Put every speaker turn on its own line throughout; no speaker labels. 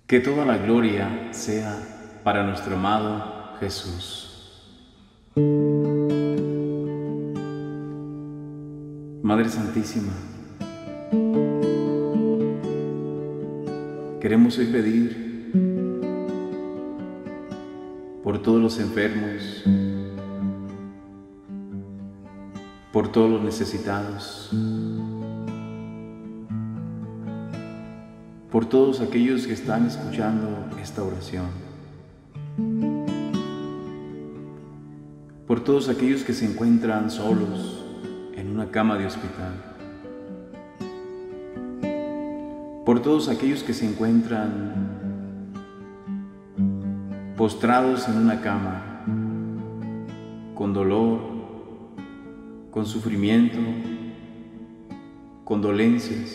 Que toda la gloria sea para nuestro amado Jesús. Madre Santísima, queremos hoy pedir por todos los enfermos, por todos los necesitados, por todos aquellos que están escuchando esta oración, por todos aquellos que se encuentran solos en una cama de hospital, por todos aquellos que se encuentran postrados en una cama, con dolor, con sufrimiento, con dolencias.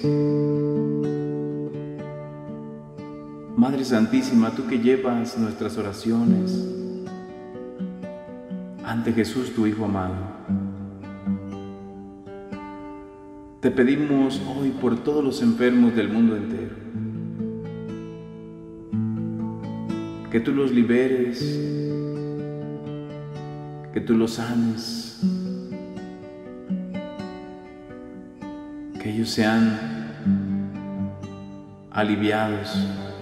Madre Santísima, tú que llevas nuestras oraciones ante Jesús, tu Hijo amado, te pedimos hoy por todos los enfermos del mundo entero, que tú los liberes, que tú los sanes, que ellos sean aliviados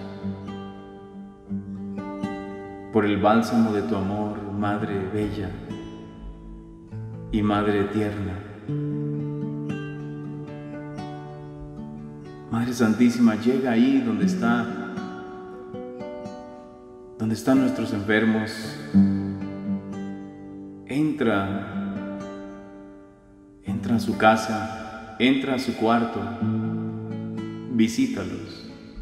por el bálsamo de tu amor, Madre bella y Madre tierna. Madre Santísima, llega ahí donde están nuestros enfermos. Entra a su casa, entra a su cuarto, visítalos.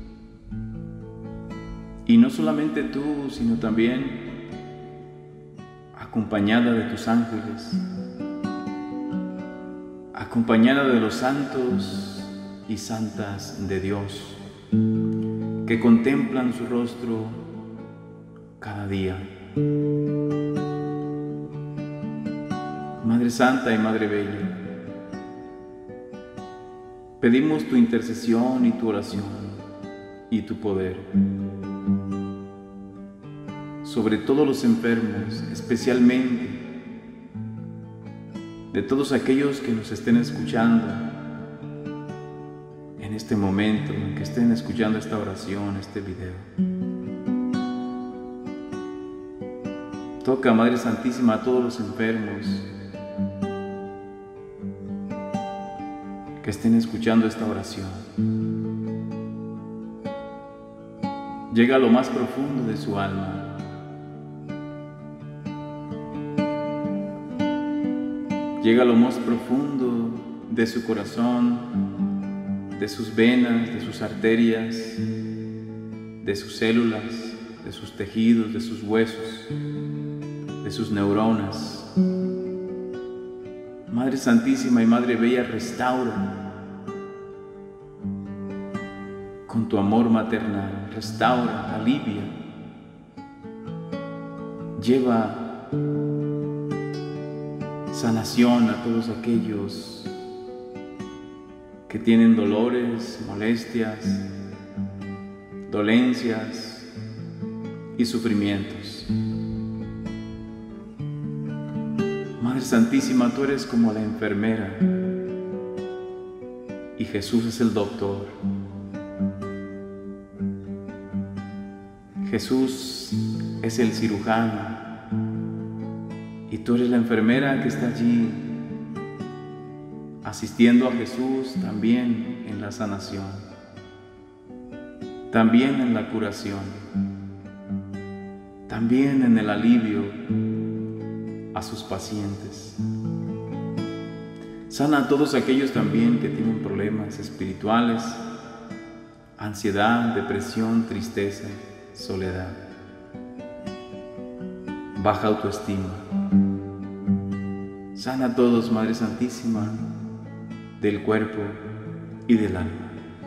Y no solamente tú, sino también acompañada de tus ángeles, acompañada de los santos y santas de Dios, que contemplan su rostro cada día. Madre Santa y Madre Bella, pedimos tu intercesión y tu oración y tu poder sobre todos los enfermos, especialmente de todos aquellos que nos estén escuchando en este momento, que estén escuchando esta oración, este video. Toca, Madre Santísima, a todos los enfermos que estén escuchando esta oración. Llega a lo más profundo de su alma. Llega a lo más profundo de su corazón, de sus venas, de sus arterias, de sus células, de sus tejidos, de sus huesos, de sus neuronas. Madre Santísima y Madre Bella, restaura con tu amor maternal, restaura, alivia, lleva sanación a todos aquellos que tienen dolores, molestias, dolencias y sufrimientos. Madre Santísima, tú eres como la enfermera y Jesús es el doctor. Jesús es el cirujano y tú eres la enfermera que está allí asistiendo a Jesús también en la sanación, también en la curación, también en el alivio a sus pacientes. Sana a todos aquellos también que tienen problemas espirituales, ansiedad, depresión, tristeza, soledad, baja autoestima. Sana a todos, Madre Santísima, del cuerpo y del alma.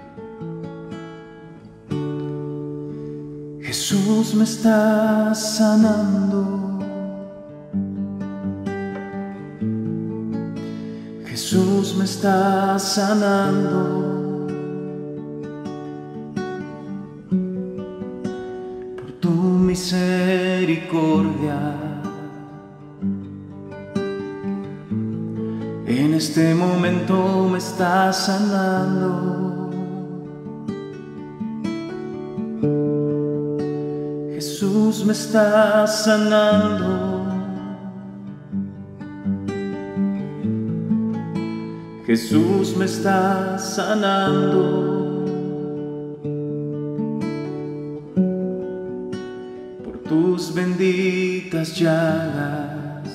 Jesús me está sanando, Jesús me está sanando, misericordia. En este momento me estás sanando. Jesús me está sanando. Jesús me está sanando. Por tus benditas llagas,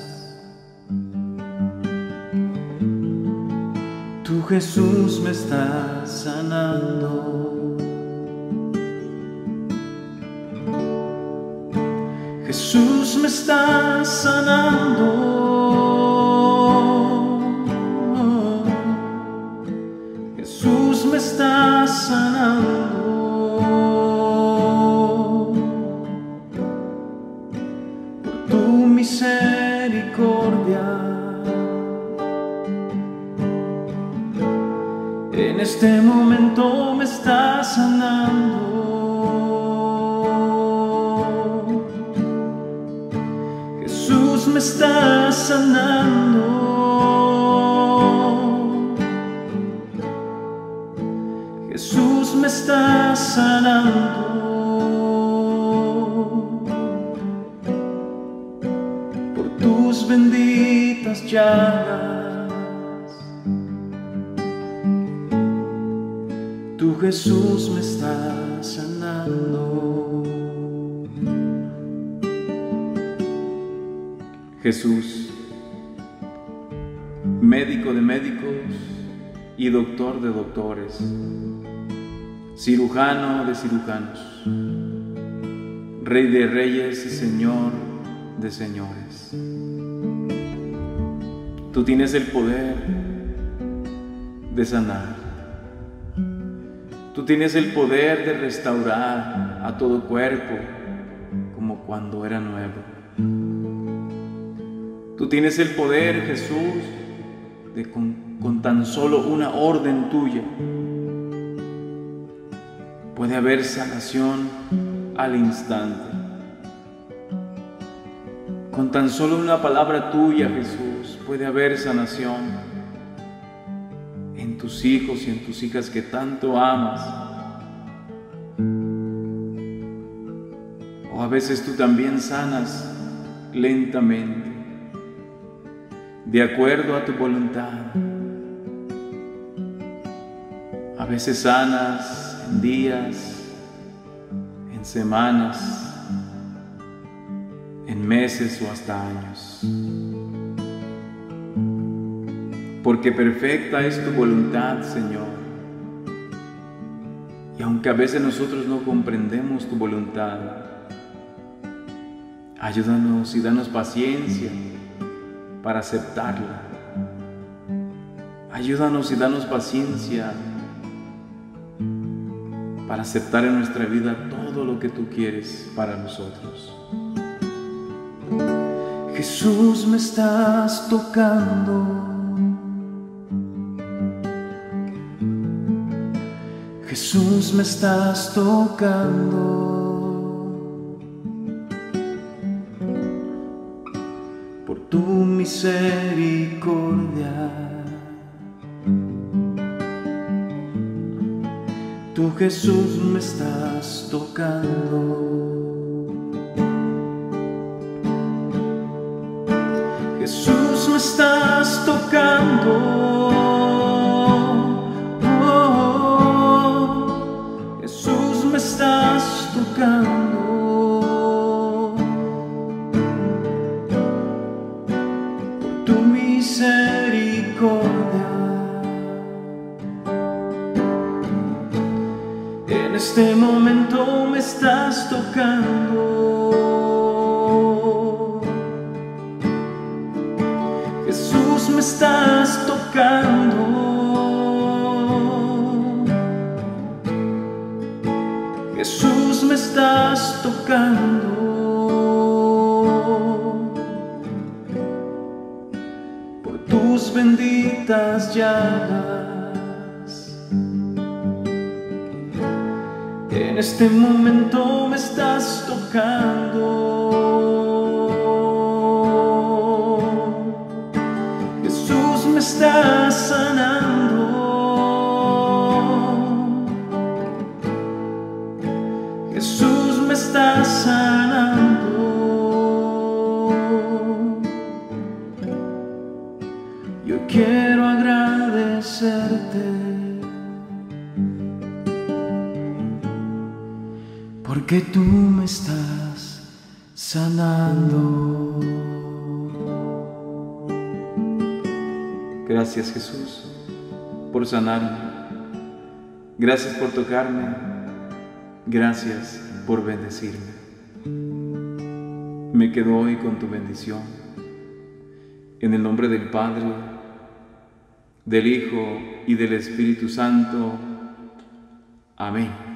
tú, Jesús, me está sanando. Jesús me está sanando. Jesús me está sanando. Por tu misericordia. En este momento me está sanando. Jesús me está sanando. Jesús me está sanando. Por tus benditas llagas, tú, Jesús, me está sanando. Jesús, médico de médicos y doctor de doctores, cirujano de cirujanos, Rey de reyes y Señor de señores. Tú tienes el poder de sanar. Tú tienes el poder de restaurar a todo cuerpo como cuando era nuevo. Tú tienes el poder, Jesús, de con tan solo una orden tuya puede haber sanación al instante. Con tan solo una palabra tuya, Jesús, puede haber sanación en tus hijos y en tus hijas que tanto amas. O a veces tú también sanas lentamente, de acuerdo a tu voluntad. A veces sanas en días, en semanas, en meses o hasta años. Porque perfecta es tu voluntad, Señor. Y aunque a veces nosotros no comprendemos tu voluntad, ayúdanos y danos paciencia para aceptarla. Ayúdanos y danos paciencia para aceptar en nuestra vida todo lo que tú quieres para nosotros. Jesús, me estás tocando. Jesús, me estás tocando. Por tu misericordia, tú, Jesús, me estás tocando. Jesús, me estás tocando. Oh, Jesús, me estás tocando. Misericordia. En este momento me estás tocando. Jesús, me estás tocando. Jesús, me estás tocando. Tus benditas llagas. En este momento me estás tocando. Jesús me está sanando. Yo quiero agradecerte, porque tú me estás sanando. Gracias, Jesús, por sanarme. Gracias por tocarme. Gracias por bendecirme. Me quedo hoy con tu bendición. En el nombre del Padre, del Hijo y del Espíritu Santo. Amén.